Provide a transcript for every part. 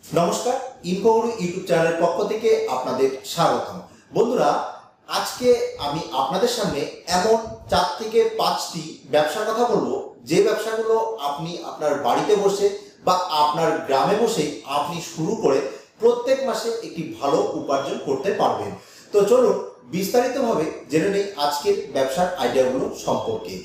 নমস্কার, ইনফোগুরু ইউটিউব চ্যানেলের পক্ষ থেকে আপনাদের স্বাগতম। বন্ধুরা, আজকে আমি আপনাদের সামনে এমন 4 থেকে 5টি ব্যবসার কথা বলবো, যে ব্যবসাগুলো আপনি আপনার বাড়িতে বসে বা আপনার গ্রামে বসে আপনি শুরু করে প্রত্যেক মাসে একটি ভালো উপার্জন করতে পারবেন। তো চলুন বিস্তারিতভাবে জেনে নেই আজকের ব্যবসার আইডিয়াগুলো সম্পর্কে।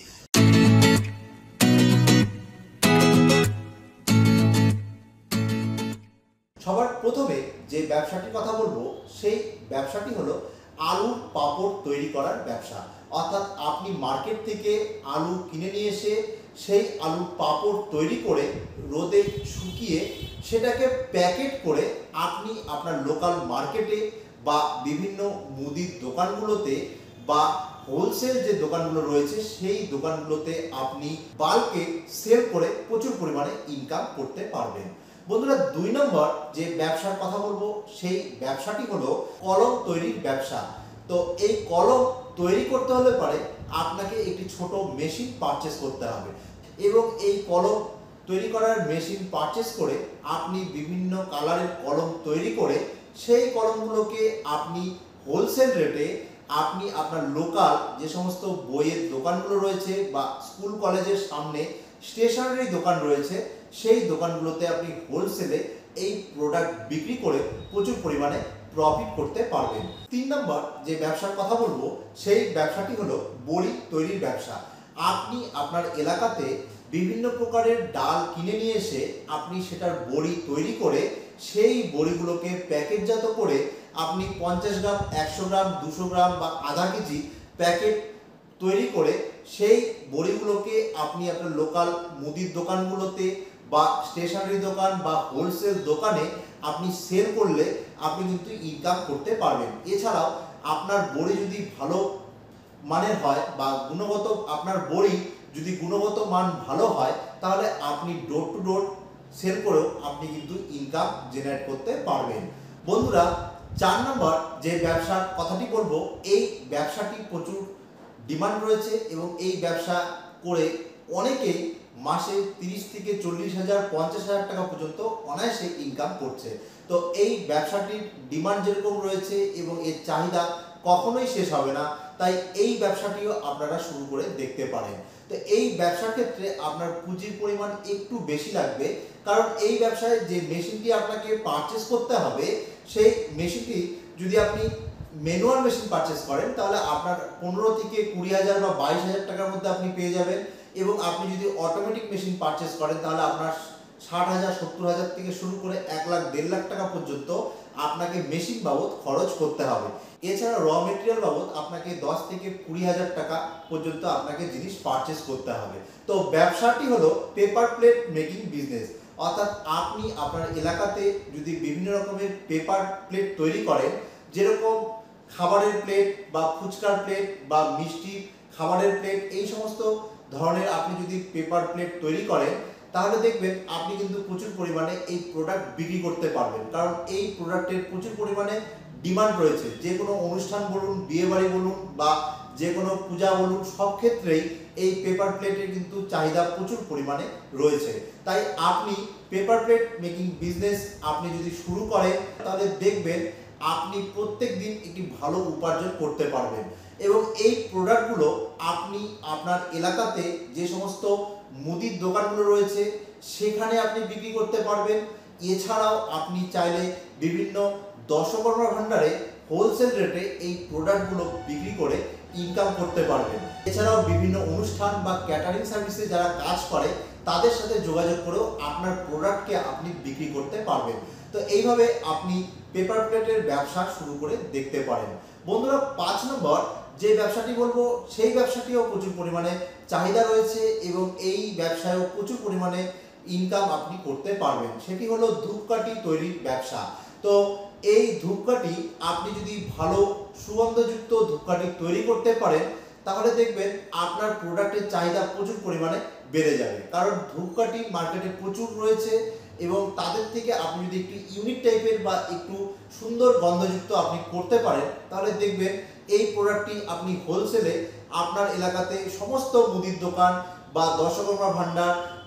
সবার প্রথমে যে ব্যবসাটির কথা বলবো, সেই ব্যবসাটি হলো আলুর পাঁপড় তৈরি করার ব্যবসা। অর্থাৎ আপনি মার্কেট থেকে আলু কিনে নিয়ে এসে সেই আলুর পাঁপড় তৈরি করে রোদে শুকিয়ে সেটাকে প্যাকেট করে আপনি আপনার লোকাল মার্কেটে বা বিভিন্ন মুদির দোকানগুলোতে বা হোলসেল যে দোকানগুলো রয়েছে সেই দোকানগুলোতে আপনি বাল্কে সেল করে প্রচুর পরিমাণে ইনকাম করতে পারবেন। বন্ধুরা, 2 নম্বর যে ব্যবসার কথা বলবো, সেই ব্যবসাটি হলো কলম তৈরির ব্যবসা। তো এই কলম তৈরি করতে হলে পরে আপনাকে একটি ছোট মেশিন পারচেস করতে হবে এবং এই কলম তৈরি করার মেশিন পারচেস করে আপনি বিভিন্ন কালারের কলম তৈরি করে সেই কলমগুলোকে আপনি হোলসেল রেটে আপনি আপনার লোকাল যে সমস্ত বইয়ের দোকানগুলো রয়েছে বা স্কুল কলেজের সামনে স্টেশনারি দোকান রয়েছে সেই দোকানগুলোতে আপনি হোলসেলে এই প্রোডাক্ট বিক্রি করে প্রচুর পরিমাণে প্রফিট করতে পারবেন। 3 নম্বর যে ব্যবসার কথা বলবো, সেই ব্যবসাটি হলো বড়ি তৈরির ব্যবসা। আপনি আপনার এলাকাতে বিভিন্ন প্রকারের ডাল কিনে নিয়ে এসে আপনি সেটার বড়ি তৈরি করে সেই বড়িগুলোকে প্যাকেটজাত করে আপনি 50 গ্রাম, 100 গ্রাম, 200 গ্রাম বা আধা কেজি প্যাকেট তৈরি করে সেই বড়িগুলোকে আপনি আপনার লোকাল মুদির দোকানগুলোতে বা স্টেশনারি দোকান বা হোলসেল দোকানে আপনি সেল করলে আপনি কিন্তু ইনকাম করতে পারবেন। এছাড়াও আপনার বড়ি যদি ভালো মানের হয় বা গুণগত আপনার বড়ি যদি গুণগত মান ভালো হয়, তাহলে আপনি ডোর টু ডোর সেল করেও আপনি কিন্তু ইনকাম জেনারেট করতে পারবেন। বন্ধুরা, 4 নম্বর যে ব্যবসার কথাটি বলবো, এই ব্যবসাটি প্রচুর ডিমান্ড রয়েছে এবং এই ব্যবসা করে অনেকেই মাসে 30 থেকে 40,000, 50,000 টাকা পর্যন্ত অনায়াসে ইনকাম করছে। তো এই ব্যবসাটির ডিমান্ড যেরকম রয়েছে এবং এর চাহিদা কখনোই শেষ হবে না, তাই এই ব্যবসাটিও আপনারা শুরু করে দেখতে পারেন। তো এই ব্যবসার ক্ষেত্রে আপনার পুঁজির পরিমাণ একটু বেশি লাগবে, কারণ এই ব্যবসায় যে মেশিনটি আপনাকে পারচেস করতে হবে, সেই মেশিনটি যদি আপনি ম্যানুয়াল মেশিন পারচেস করেন তাহলে আপনার 15 থেকে 20,000 বা 22,000 টাকার মধ্যে আপনি পেয়ে যাবেন এবং আপনি যদি অটোমেটিক মেশিন পারচেস করেন তাহলে আপনার 60,000, 70,000 থেকে শুরু করে 1 লাখ, 1.5 লাখ টাকা পর্যন্ত আপনাকে মেশিন বাবদ খরচ করতে হবে। এছাড়া র মেটেরিয়াল বাবদ আপনাকে 10 থেকে 20,000 টাকা পর্যন্ত আপনাকে জিনিস পারচেস করতে হবে। তো ব্যবসাটি হলো পেপার প্লেট মেকিং বিজনেস। অর্থাৎ আপনি আপনার এলাকাতে যদি বিভিন্ন রকমের পেপার প্লেট তৈরি করেন, যেরকম খাবারের প্লেট বা ফুচকার প্লেট বা মিষ্টি খাবারের প্লেট, এই সমস্ত ধরনের আপনি যদি পেপার প্লেট তৈরি করেন তাহলে দেখবেন আপনি কিন্তু প্রচুর পরিমাণে এই প্রোডাক্ট বিক্রি করতে পারবেন, কারণ এই প্রোডাক্টের প্রচুর পরিমাণে ডিমান্ড রয়েছে। যে কোনো অনুষ্ঠান বলুন, বিয়ে বাড়ি বলুন বা যে কোনো পূজা বলুন, সব ক্ষেত্রেই এই পেপার প্লেটের কিন্তু চাহিদা প্রচুর পরিমাণে রয়েছে। তাই আপনি পেপার প্লেট মেকিং বিজনেস আপনি যদি শুরু করেন তাহলে দেখবেন আপনি প্রত্যেক দিন একটি ভালো উপার্জন করতে পারবেন এবং এই প্রোডাক্টগুলো আপনি আপনার এলাকাতে যে সমস্ত মুদির দোকানগুলো রয়েছে সেখানে আপনি বিক্রি করতে পারবেন। এছাড়াও আপনি চাইলে বিভিন্ন দশকর্মা ভাণ্ডারে হোলসেল রেটে এই প্রোডাক্টগুলো বিক্রি করে ইনকাম করতে পারবেন। এছাড়াও বিভিন্ন অনুষ্ঠান বা ক্যাটারিং সার্ভিসে যারা কাজ করে তাদের সাথে যোগাযোগ করেও আপনার প্রোডাক্টকে আপনি বিক্রি করতে পারবেন। তো এইভাবে আপনি পেপার প্লেটের ব্যবসা শুরু করে দেখতে পারেন। বন্ধুরা, 5 নম্বর যে ব্যবসাটি বলবো, সেই ব্যবসাটিও প্রচুর পরিমাণে চাহিদা রয়েছে এবং এই ব্যবসায়ও প্রচুর পরিমাণে ইনকাম আপনি করতে পারবেন। সেটি হলো ধূপকাঠি তৈরির ব্যবসা। তো এই ধূপকাঠি আপনি যদি ভালো সুগন্ধযুক্ত ধূপকাঠি তৈরি করতে পারেন তাহলে দেখবেন আপনার প্রোডাক্টের চাহিদা প্রচুর পরিমাণে বেড়ে যাবে, কারণ ধূপকাঠি মার্কেটে প্রচুর রয়েছে এবং তাদের থেকে আপনি যদি একটু ইউনিক টাইপের বা একটু সুন্দর গন্ধযুক্ত আপনি করতে পারেন তাহলে দেখবেন এই প্রোডাক্টটি আপনি হোলসেলে আপনার এলাকাতে সমস্ত মুদির দোকান বা দশকর্মা ভাণ্ডার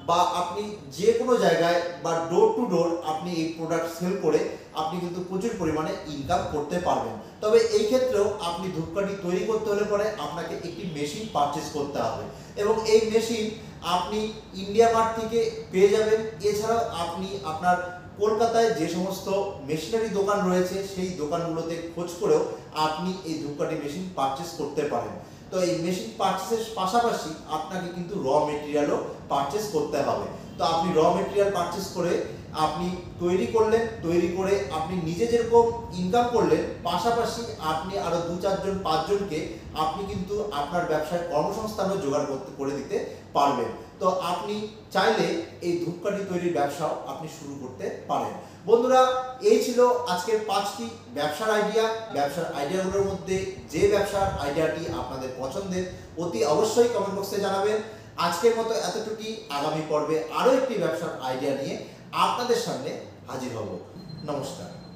বা আপনি যে কোনো জায়গায় বা ডোর টু ডোর আপনি এই প্রোডাক্ট সেল করে আপনি কিন্তু প্রচুর পরিমাণে ইনকাম করতে পারবেন। তবে এই ক্ষেত্রেও আপনি ধূপকাঠি তৈরি করতে হলে পরে আপনাকে একটি মেশিন পারচেজ করতে হবে এবং এই মেশিন আপনি ইন্ডিয়া মার্ট থেকে পেয়ে যাবেন। এছাড়াও আপনি আপনার কলকাতায় যে সমস্ত মেশিনারি দোকান রয়েছে সেই দোকানগুলোতে খোঁজ করেও আপনি এই ধূপকাঠি মেশিন পারচেজ করতে পারেন। তো এই মেশিন পারচেসের পাশাপাশি আপনাকে কিন্তু র মেটেরিয়ালও পারচেস করতে হবে। তো আপনি র মেটেরিয়াল পারচেস করে আপনি তৈরি করলেন, তৈরি করে আপনি নিজে যেরকম ইনকাম করলেন, পাশাপাশি আপনি আরও 2-4 জন 5 জনকে আপনি কিন্তু আপনার ব্যবসায় কর্মসংস্থানও জোগাড় করে দিতে পারবেন। তো আপনি চাইলে এই ধূপকাঠি তৈরির ব্যবসাও আপনি শুরু করতে পারেন। বন্ধুরা, এই ছিল আজকের 5টি ব্যবসার আইডিয়া। ব্যবসার আইডিয়াগুলোর মধ্যে যে ব্যবসার আইডিয়াটি আপনাদের পছন্দের অতি অবশ্যই কমেন্ট বক্সে জানাবেন। আজকের মতো এতটুকুই। আগামী পর্বে আরও একটি ব্যবসার আইডিয়া নিয়ে আপনাদের সামনে হাজির হব। নমস্কার।